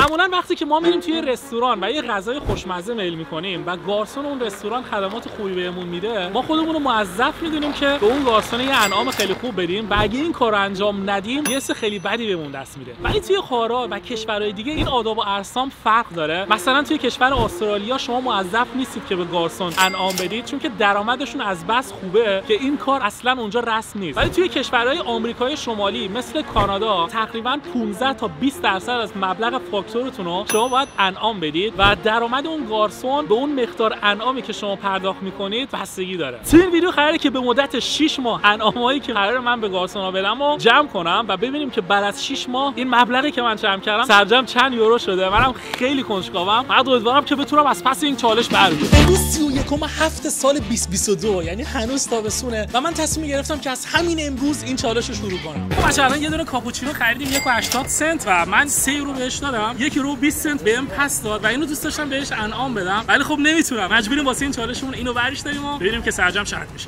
معمولا وقتی که ما میریم توی رستوران و یه غذای خوشمزه میل میکنیم و گارسون اون رستوران خدمات خوبی بهمون میده، ما خودمون رو موظف میدونیم که به اون گارسون یه انعام خیلی خوب بدیم و اگه این کارو انجام ندیم یه حس خیلی بدی بهمون دست میده. ولی توی خارا و کشورهای دیگه این آداب و ارسام فرق داره. مثلا توی کشور استرالیا شما موظف نیستید که به گارسون انعام بدید چون که درآمدشون از بس خوبه که این کار اصلا اونجا رسم نیست. ولی توی کشورهای آمریکای شمالی مثل کانادا تقریبا 15 تا 20% از مبلغ فاکتورتون رو شما باید انعام بدید و درآمد اون گارسون به اون مقدار انعامی که شما پرداخت میکنید بستگی داره. توی این ویدیو قراره که به مدت 6 ماه انعامایی که قراره من به گارسونا بدم رو جمع کنم و ببینیم که بعد از 6 ماه این مبلغی که من جمع کردم سرجم چند یورو شده. منم خیلی کنجکاوم. فقط امیدوارم که بتونم از پس این چالش بر بیام. امروز 31/7 سال 2022 یعنی هنوز تابستونه و من تصمیم گرفتم که از همین امروز این چالش رو شروع کنم. ما مثلا یه دونه کاپوچینو خریدیم 1.80 سنت و من 3 یورو بهش دادم. 1 یورو 20 سنت بهم پس داد و اینو دوست داشتم بهش انعام بدم ولی خب نمیتونم. مجبوریم واسه این چالشمون اینو برش داریم و ببینیم که سرجم چقدر میشه.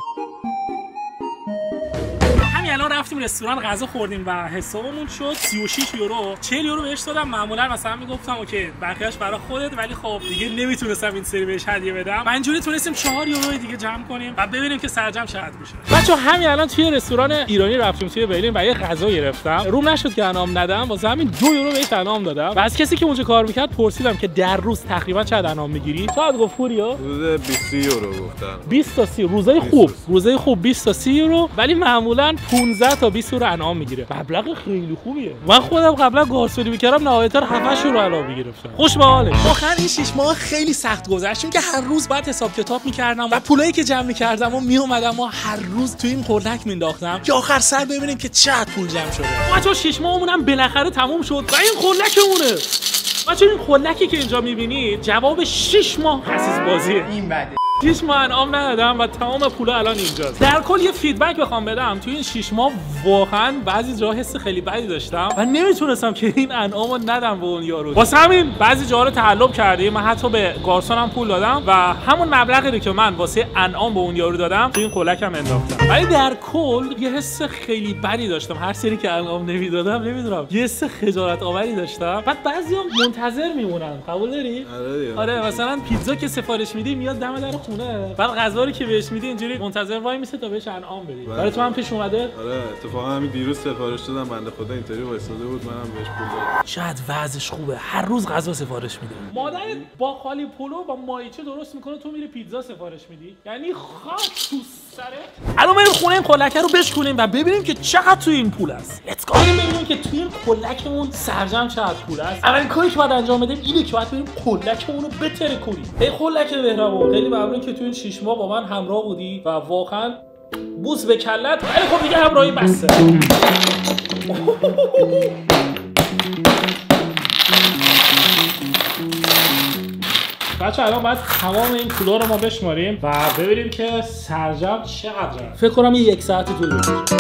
الان رفتیم رستوران غذا خوردیم و حسابمون شد 36 یورو. 40 یورو بهش دادم. معمولا مثلا میگفتم اوکی بقیه‌اش برای خودت، ولی خب دیگه نمیتونستم این سری بهش هدیه بدم. من اینجوری تونستیم 4 یورو دیگه جمع کنیم و ببینیم که سرجم چقدر میشه. بچه‌ها همین الان توی رستوران ایرانی رفتیم توی برلین و یه غذا گرفتم. روم نشد که انعام ندم، واسه همین 2 یورو بهش انعام دادم و از کسی که اونجا کار میکرد پرسیدم که در روز تقریبا چقدر انعام میگیری؟ چقدر گفت پوریا؟ روز 20 یورو گفتن. 20 تا 30 روزای خوب 20 تا 30 یورو، ولی معمولا 15 تا 20 یورو انعام میگیره. مبلغ خیلی خوبیه. من خودم قبلا گارسونی میکردم نهایتا 7 یورو انعام میگرفتم. خوش به حالش. آخر این 6 ماه خیلی سخت گذشت چون که هر روز بعد حساب کتاب میکردم و پولایی که جمع میکردم و میومدم و هر روز تو این قلک مینداختم که آخر سر ببینیم که چقدر پول جمع شده. بچه‌ها 6 ماهمون هم بالاخره تموم شد و این قلکمونه. بچه‌ها این قلکی که اینجا میبینید جواب 6 ماه خسیس بازیه. این بده. 6 ماه انعام ندادم و تمام پولا الان اینجاست. در کل یه فیدبک بخوام بدم توی این 6 ماه واقعا بعضی جاها حس خیلی بدی داشتم و نمیتونستم که این انعامو ندم به اون یارو. واسه همین بعضی جاها رو تقلب کردیم. من حتی به گارسونم پول دادم و همون مبلغی که من واسه انعام به اون یارو دادم توی این قلکم انداختم. ولی در کل یه حس خیلی بدی داشتم. هر سری که انعام نمیدادم نمیدونم یه حس خجالت آوری داشتم. بعد بعضیا منتظر میمونن. قبول داری؟ آره مثلا پیتزا که سفارش میدی میاد دم در خونه، بعد غذا رو که بهش میدی اینجوری منتظر وای میسه تا بهش انعام بدی. برای تو هم پیش اومده؟ آره اتفاقا همین دیروز سفارش دادم، بنده خدا اینطوری وایساده بود منم بهش پول دادم. شاید وضعش خوبه هر روز غذا سفارش میده. مادرت با خالی پلو با مایچه درست میکنه، تو میری پیتزا سفارش میدی؟ یعنی خاک تو سرت. الان بریم خونه این قلکه رو بشکنیم و ببینیم که چقدر تو این پول است. لیتس گو. ببینیم که توی این قلکمون سرجم چقدر پول است. اولین کاری که باید انجام بدیم اینه که باید بریم قلکمون رو بتره کنیم. ای قلک مهربون، خیلی ممنون که تو این 6 ماه با من همراه بودی و واقعا بوس به کلت. ولی خب دیگه همراهی بسه. بچه الان باید تمام این پولا رو ما بشماریم و ببینیم که سرجم چقدره. فکر کنم 1 ساعت طول بکشه.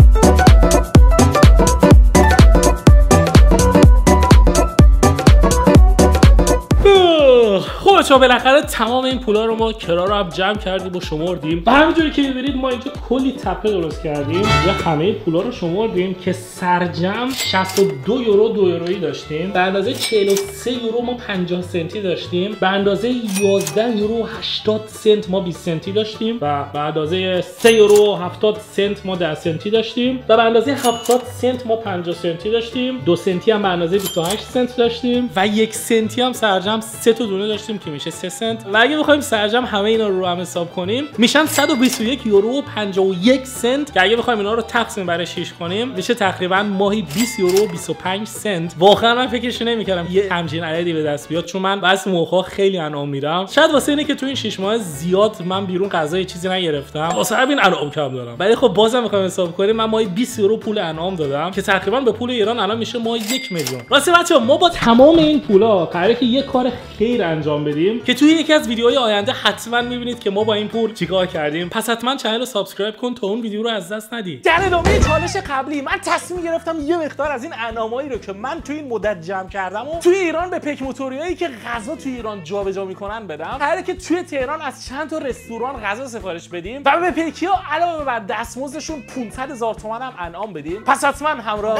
خب بچه‌ها بالاخره تمام این پولا رو ما کرا رو هم جمع کردیم و شمردیم و همینجوری که می‌بینید ما اینجا کلی تپه درست کردیم و همه پولا رو شمردیم که سرجم 62 یورو 2 یورویی داشتیم. به اندازه 43 یورو ما 50 سنتی داشتیم. به اندازه 11 یورو 80 سنت ما 20 سنتی داشتیم و به اندازه 3 یورو 70 سنت ما 10 سنتی داشتیم و به اندازه 70 سنت ما 50 سنتی داشتیم. 2 سنتی هم به اندازه 28 سنت داشتیم و 1 سنتی هم سرجم 3 تا دونه داشتیم که میشه 3 سنت و اگه بخوایم سرجم همه اینا رو هم حساب کنیم میشن 121 یورو و 51 سنت که اگه بخوایم اینا رو تقسیم بر 6 کنیم میشه تقریبا ماهی 20 یورو و 25 سنت. واقعا من فکرش نمی‌کردم یه همچین عددی به دست بیاد چون من بعضی موقعا خیلی انعام میرم. شاید واسه اینه که تو این 6 ماه زیاد من بیرون غذای چیزی نگرفتم واسه همین انعام کم دارم. ولی خب بازم می‌خوام حساب کنیم من ماهی 20 یورو پول انعام دادم که تقریبا به پول ایران الان میشه ماهی 1 میلیون. واسه بچه‌ها ما با تمام این پولا قراره که یه کار خیر انجام بدیم دادیم که توی یکی از ویدیوهای آینده حتما میبینید که ما با این پول چیکار کردیم. پس حتما چنل رو سابسکرایب کن تا اون ویدیو رو از دست ندی. در ادامه چالش قبلی من تصمیم گرفتم یه مقدار از این انعامایی رو که من توی این مدت جمع کردم و توی ایران به پیک موتوریایی که غذا توی ایران جابجا میکنن بدم. قراره که توی تهران از چند تا رستوران غذا سفارش بدیم و به پیکیا علاوه بر دستمزدشون 500,000 تومان هم انعام بدیم. پس حتما همراه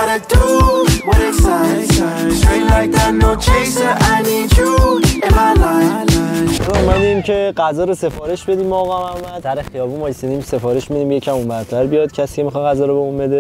اومدیم که غذا رو سفارش بدیم. آقا محمد در خیابون وایسیدیم سفارش میدیم یکم اون برتر بیاد کسی که میخواد غذا رو بهمون بده.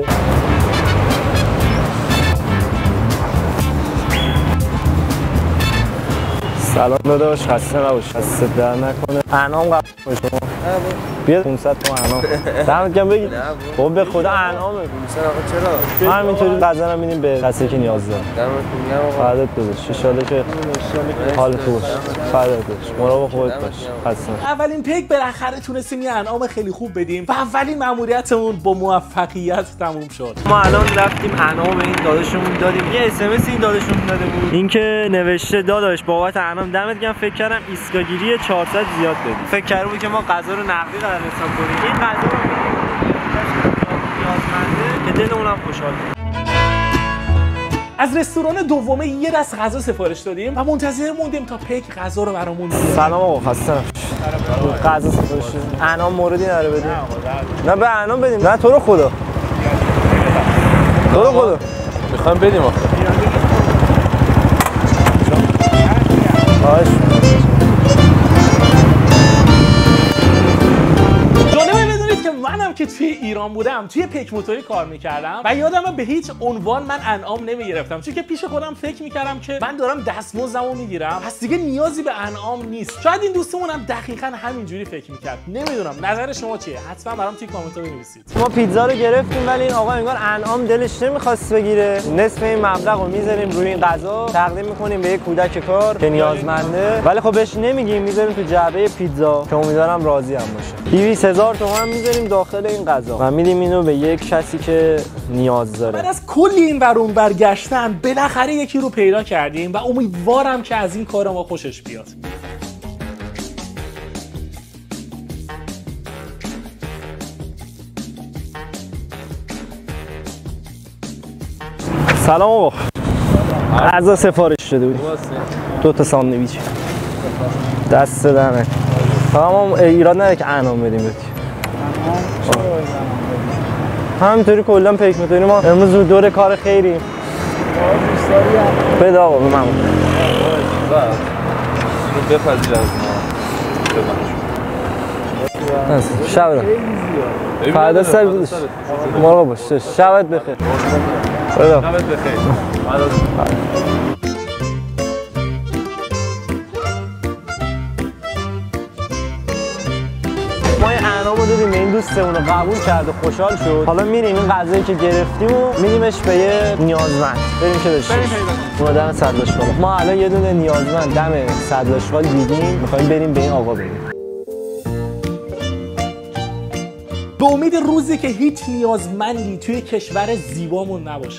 سلام داداش، خسته نباش، خسته در نکنه. انعام قبول کن شما. بیا 500 تومن انعام. دمت گرم بگید. خب به خدا انعامه. 500 آقا چرا؟ ما همینطوری غذا رو میدیم به کسی که نیاز داره. دمت گرم آقا. فدات داداش. ان شاءالله که حالت خوب باشه. فدات داداش. مراقب خودت باش. خسته نباش. اولین پیک بالاخره تونستیم یه انعام خیلی خوب بدیم و اولین مأموریتمون با موفقیت تموم شد. ما الان رفتیم انعام این داداشمون دادیم. یه اس ام اس این داداشمون داده بود. اینکه نوشته داداش بابت انعام دمت گرم، فکر کردم ایستگاگیری 400 زیاد بدی. فکر کردم بود که ما غذا رو نقدی قرار حساب کنیم. این غذا رو نیازمنده که دل اونم خوشحال کنه. از رستوران دومه یه دست غذا سفارش دادیم و منتظر موندیم تا پیک غذا رو برامون بیاره. سلام آقا، خسته نباشید. غذا سفارش دادیم. انعام موردی نره بدیم. نه به انعام بدیم. نه تو رو خدا. تو رو خدا. میخوام بدیم آخه. جالبه بدونید که منم که توی ایران بودم توی پیک موتوری کار میکردم و یادمه به هیچ عنوان من انعام نمیگرفتم، چون که پیش خودم فکر میکردم که من دارم دستمزدمو میگیرم پس دیگه نیازی به انعام نیست. شاید این دوستمون هم دقیقاً همینجوری فکر میکرد. نمیدونم نظر شما چیه؟ حتما برام توی کامنت بنویسید. ما پیتزا رو گرفتیم ولی این آقا انگار انعام دلش نمیخواست بگیره. نصف این مبلغ رو میذاریم روی این غذا تقدیم میکنیم به یک کودک کار که نیازمنده، ولی خب بهش نمیگیم، میذاریم تو جعبه پیتزا که امیدوارم راضی هم باشه. 200,000 تومان میذاریم داخل این غذا و میدیم اینو به یک کسی که نیاز داره. بعد از کلی این ور اون برگشتن بالاخره یکی رو پیدا کردیم و امیدوارم که از این کار ما خوشش بیاد. سلام آقا. غذا سفارش شده بود. 2 تا ساندویچ. دست دهنه. ما ایراد نداره که انعام بدیم بهت. همینطوری کلا پیک می‌کنیم. ما امروز دور کار خیریم. بده آقا به من. بپذیر از ما. شب فردا سر مراقب باش. شبت بخیر. شبت بخیر. ما این انعام رو دادیم به این دوستمون رو قبول کرد و خوشحال شد. حالا میریم این غذایی که گرفتیم و میدیمش به یه نیازمند. بریم که داشته باشیم. دم صدراشغال. ما الان یه دونه نیازمند دم صدراشغال دیدیم. میخوایم بریم به این آقا بدیم. به امید روزی که هیچ نیازمندی توی کشور زیبامون نباشه.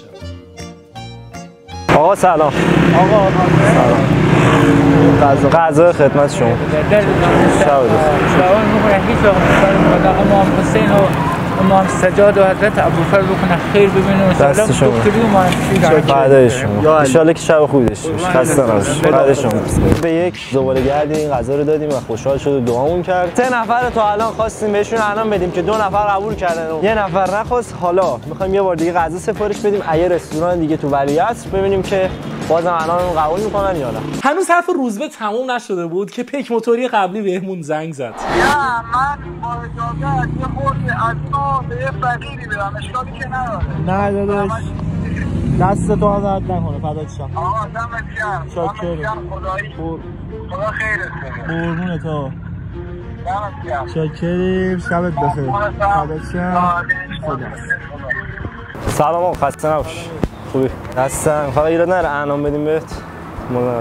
آقا سلام. آقا سلام. غذا خدمت شما. شب بخیر. امام سجاد و حضرت ابوبکر بکنه خیر ببینه دست شما. بعد شما. ان شاءالله که شب خوبی داشته باشید. خسته نباشید. بعد شما. به یک زباله‌گردی این غذا رو دادیم و خوشحال شد و دعامون کرد. 3 نفر تا الان خواستیم بهشون انعام بدیم که 2 نفر قبول کردن و 1 نفر نخواست. حالا می‌خوایم یه بار دیگه غذا سفارش بدیم یه رستوران دیگه تو ولیعصر ببینیم که بازم انعاممون قبول می‌کنن یا نه. هنوز حرف روزبه تموم نشده بود که پیک موتوری قبلی بهمون زنگ زد. من با اجازه یه خورده از به یه فقیری بدم، اشکالی که نداره. نه داداش دست تو آزاد نکنه. فدات شم. آقا دمت گرم. شاکرم. خدا خیرت کنه. قربون تو. دمت گرم. شاکریم. شبت بخیر. فدات شم. سلام آقا، خسته نباش. خوبی؟ دستم فقط ایراد نره انعام بدیم بهت. مونده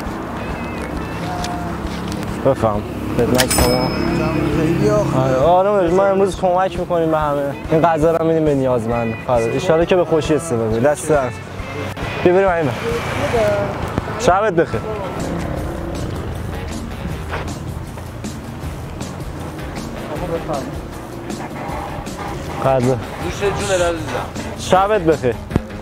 بفهم خدمت شما. آره ما امروز کمک میکنیم به همه. این غذا رو میدیم به نیازمند. ان شاءالله که به خوشی استفاده کنید. دست در. بریم این. شبت بخیر. غذا دوش جون عزیزم. شبت بخیر.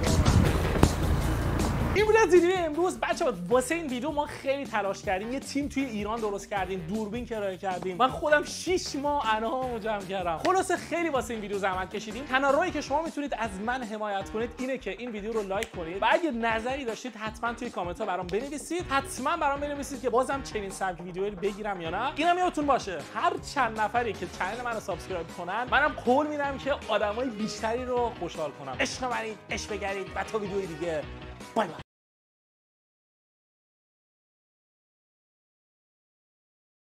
این بود از ویدیو امروز. بچه‌ها واسه این ویدیو ما خیلی تلاش کردیم، یه تیم توی ایران درست کردیم، دوربین کرایه کردیم، من خودم 6 ماه انعامو جمع کردم. خلاصه خیلی واسه این ویدیو زحمت کشیدیم. تنها راهی که شما میتونید از من حمایت کنید اینه که این ویدیو رو لایک کنید و اگه نظری داشتید حتما توی کامنت ها برام بنویسید. حتما برام بنویسید که بازم چنین سبک ویدیویی بگیرم یا نه. اینم یادتون باشه هر چند نفری که کانال منو سابسکرایب کنن منم قول میدم که آدمای بیشتری رو خوشحال کنم. عشق منید، عشق بگرید و تا ویدیوی دیگه بای بای.